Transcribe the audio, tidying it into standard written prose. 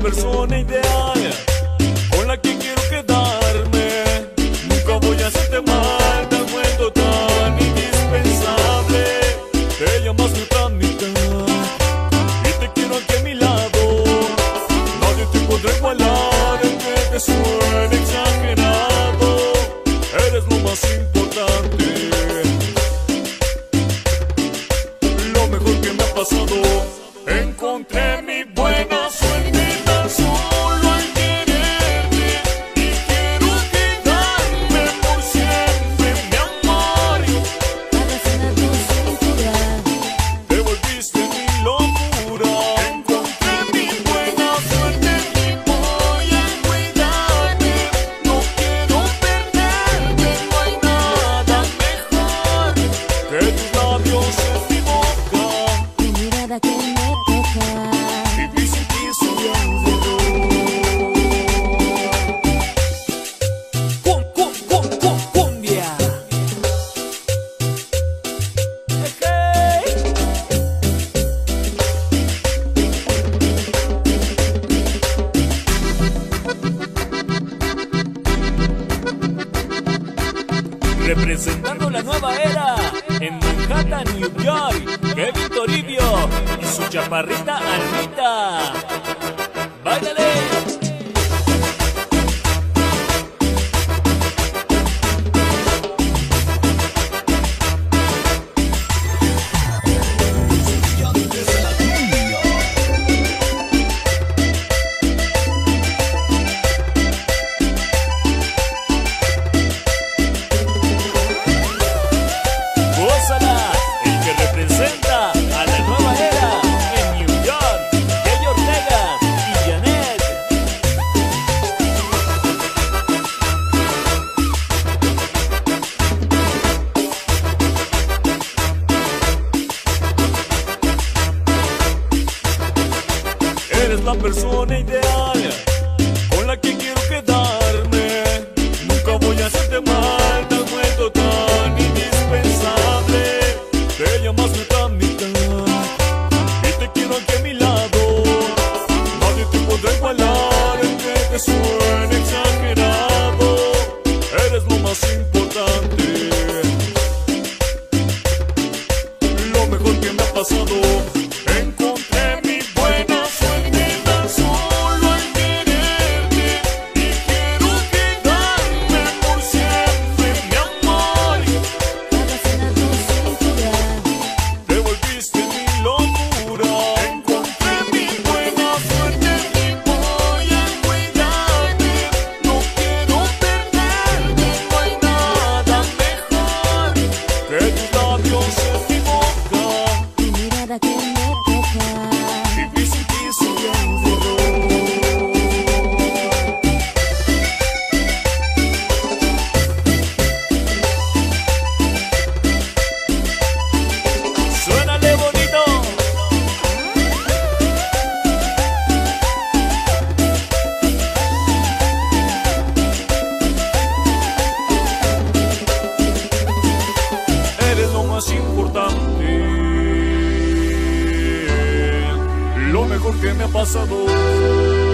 persona ideal con la que quiero quedarme. Nunca voy a hacerte mal, te has vuelto tan indispensable. Te llamas mi otra mitad y te quiero aquí a mi lado. Nadie te podrá igualar, aunque te suene exagerado. Eres lo más importante, lo mejor que me ha pasado. Encontré mi buena suerte tan solo al quererte y quiero quedarme por siempre, mi amor. Abrazada a tu cintura, Te volviste mi locura. Encontré mi buena suerte y voy a cuidarte. No quiero perderte, no hay nada mejor que tus labios en mi boca. tu mirada que me toca. Vivir sin ti sería un error. Cumbia. Representando la nueva era en Manhattan, New York, Kevin Toribio y su chaparrita Anita. ¡Báilale! Gózala, el que representa a la nueva era en New York, Kelly Ortega y Janet. Eres la persona ideal con la que quiero quedarme. Nunca voy a hacerte mal, te has vuelto tan indispensable. Te llamas mi otra mitad y te quiero aquí a mi lado. Nadie te podrá igualar, aunque te suene exagerado. Eres lo más importante, lo mejor que me ha pasado. Encontré mi buena suerte tan solo al quererte y quiero quedarme por siempre, mi amor. Abrazada a tu cintura, Te volviste mi locura. Encontré mi buena suerte y voy a cuidarte. No quiero perderte, no hay nada mejor que tus labios en mi boca. tu mirada que me toca. Vivir sin ti sería un error. Suénale bonito. Eres lo más importante, lo mejor que me ha pasado.